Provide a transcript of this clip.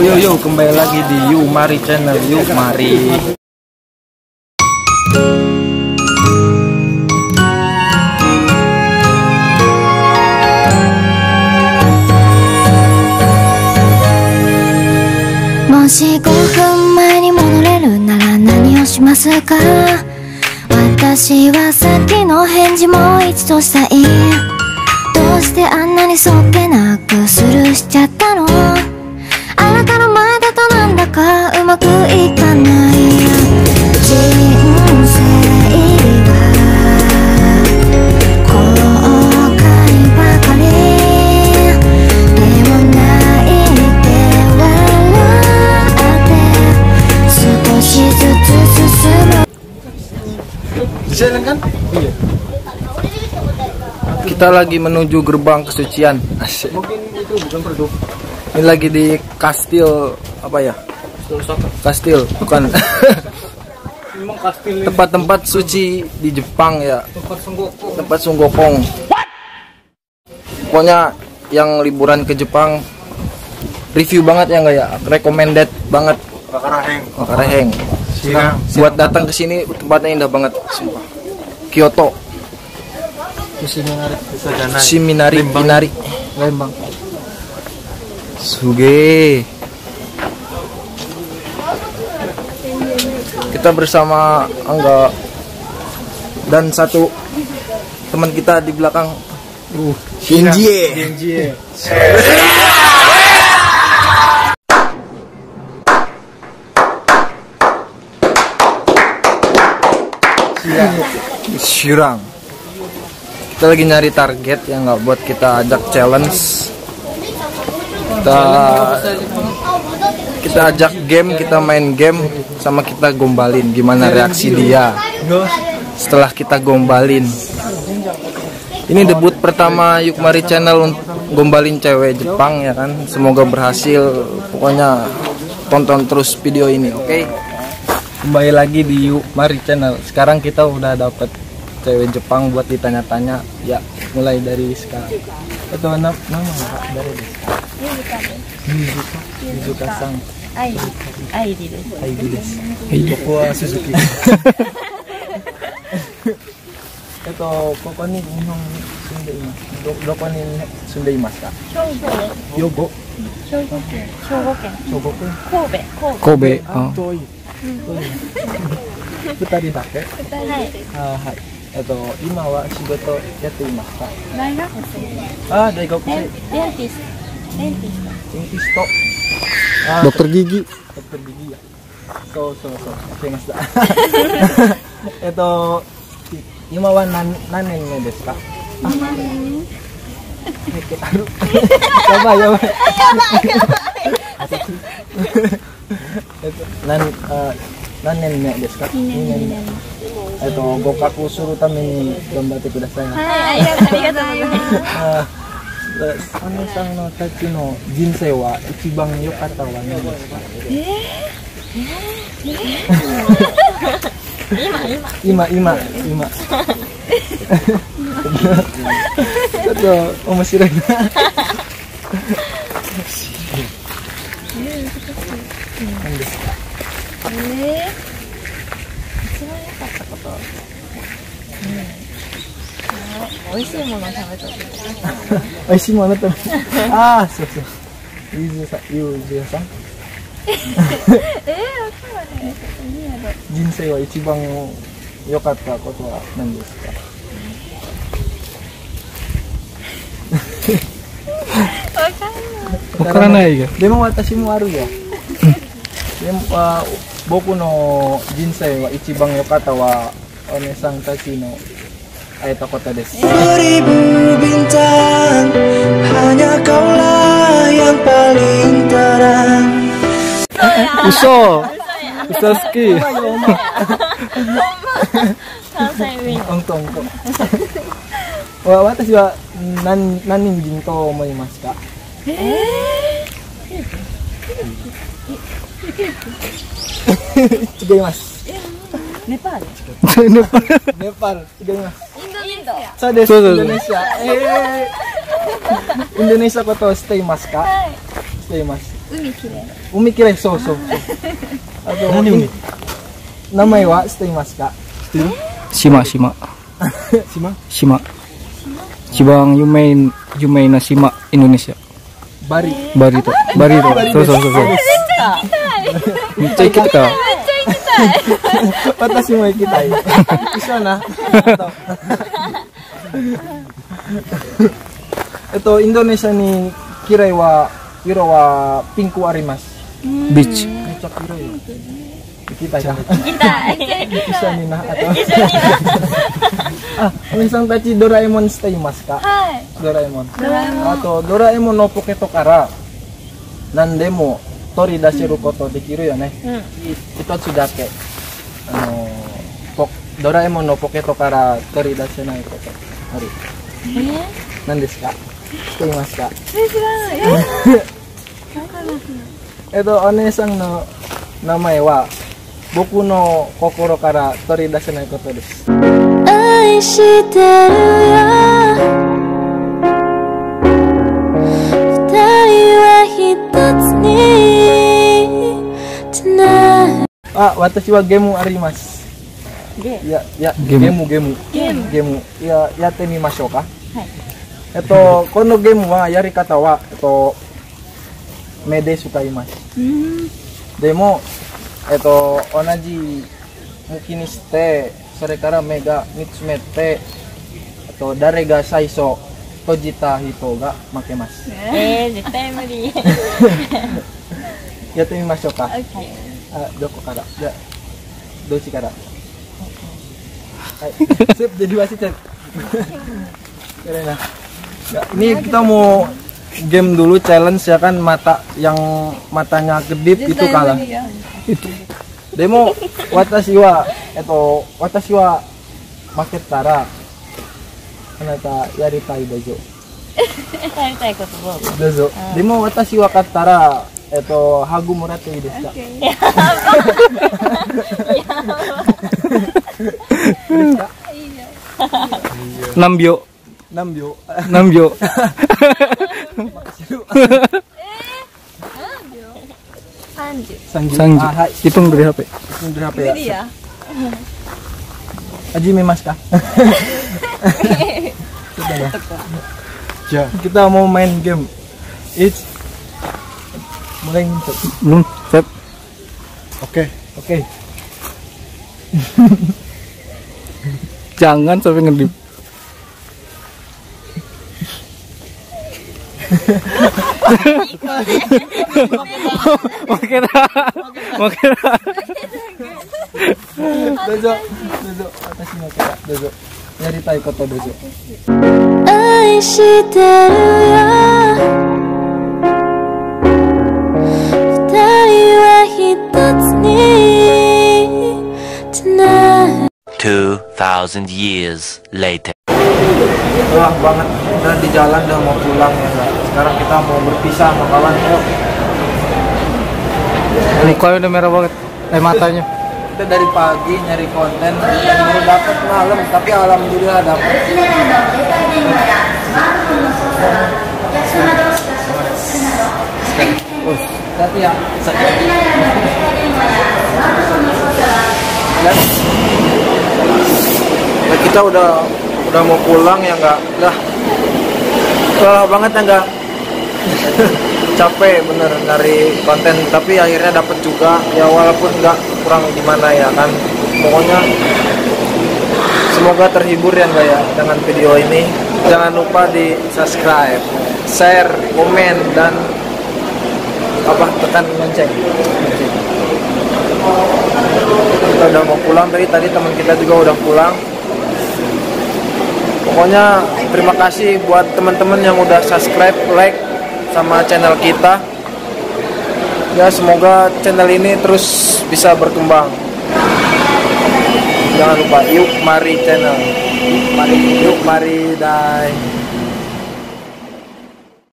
Yo, kembali lagi di Yuk Mari channel. Yuk mari. もし5分前に戻れるなら何をしますか。私はさっきの返事もう一度したい。どうしてあんなにそっけなくスルーしちゃったの。あなたの前だとなんだかうまくいかない。人生は後悔ばかりでも泣いて笑って少しずつ進む。 Jalan kan? Iya. Kita lagi menuju gerbang kesucian. Asik. Mungkin itu bukan produk. Ini lagi di kastil apa ya? Kastil, bukan. Tempat-tempat suci di Jepang ya. Tempat Sunggokong. Pokoknya yang liburan ke Jepang review banget ya, enggak ya? Recommended banget. Makaraheng. Buat datang ke sini tempatnya indah banget, sumpah. Kyoto. Shiminari, Lembang. Suge. Kita bersama Angga dan satu teman kita di belakang. Shinji. Shirang. Kita lagi nyari target yang nggak buat kita ajak challenge. Kita ajak game, kita main game sama kita gombalin. Gimana reaksi dia setelah kita gombalin? Ini debut pertama Yuk Mari channel untuk gombalin cewek Jepang ya kan. Semoga berhasil. Pokoknya tonton terus video ini, oke? Kembali lagi di Yuk Mari channel. Sekarang kita udah dapet cewek Jepang buat ditanya-tanya ya, mulai dari sekarang. Itu nama dari Yuzuka-san. Airi desu. Boku wa Suzuki. Koko ni Nihon sundeimasu. Doko ni sundeimasu ka? Hyogo. Shogoken. Kobe. Toi. 2人だけ？はい。今は仕事やっていますか？大学生。大学生。デンティスト。Dokter gigi ya. So. わかりました。今は何年目ですか？やばい。何年目ですか？2年目。合格するために頑張ってください。はい、ありがとうございます。アネさんのたちの人生は一番良かったは何ですか？今。ちょっと面白いな。何ですか？一番良かったこと。美味しいもの食べた時。美味しいもの食べた。そう。ゆずさん。人生は一番良かったことは何ですか？わからないよ。でも私もあるよ。でも僕の人生は一番良かったはお姉さんたちの会えたことです。Seribu bintang, hanya kaulah yang paling terang. Uso ski. 私は何人と思いますか？違います。ネパール。違います。そうです。インドネシアことをしていますか？しています。 海きれい、そうそう。あと、名前は知っていますか？ 島。 島？ 島。一番有名な島 Indonesia。 バリ。 バリ島。そう。めっちゃ行きたいか。 私も行きたい。一緒な。インドネシアに綺麗は色はピンクあります。 ビーチ。 めっちゃ綺麗よ。行きたいか。 行きたい。 一緒にな。あ、お兄さんたちドラえもん知っていますか？ はい。 ドラえもん。あとドラえもんのポケットから何でも取り出せることできるよね。一つだけドラえもんのポケットから取り出せないことある。何ですか？知っていますか？ 知らない。 お姉さんの名前は僕の心から取り出せないことです。 愛してるよ。二人は一つに。 あ、私はゲームあります。ゲーム。いや、やってみましょうか。このゲームはやり方は目で使います。でも同じ向きにしてそれから目が見つめて誰が最初閉じた人が負けます。 絶対無理。 やってみましょうか。どこから？じゃあどっちから？はい。Sip, jadi wasit. Keren lah. Ini kita mau game dulu challenge ya kan, yang matanya kedip itu kalah. Itu. Demo watashi wa maketara anata yaritai dozo. Yaritai koto dozo. Demo watashi wa kattara hagu moratte ii desu ka? Nambyo. Sanju. Hitung dari HP. Ya. Hajime ka? Ya, kita mau main game. Mulai ngintet. Belum, set. Oke. Jangan sampai ngedip. Oke dah. Dozo. Watashi no kara. Dozo. Yaritai koto dozo. 愛してるよ。二人は一つに。 2,000 years later. Lelah banget, udah di jalan udah mau pulang ya Kak. Sekarang kita mau berpisah sama kawan. Ayo. Mukanya udah merah banget, matanya. Kita dari pagi nyari konten dan baru dapat malam, tapi alhamdulillah dapat. Hati ya. Nah, kita udah mau pulang ya nggak, lelah banget ya nggak. Capek bener dari konten, tapi akhirnya dapat juga ya, walaupun nggak kurang gimana ya kan. Pokoknya semoga terhibur ya nggak ya dengan video ini. Jangan lupa di subscribe, share, komen, dan tekan lonceng. Kita udah mau pulang, tadi teman kita juga udah pulang. Pokoknya terima kasih buat teman-teman yang udah subscribe, like sama channel kita. Ya semoga channel ini terus bisa berkembang. Jangan lupa yuk mari channel. Yuk mari, dai.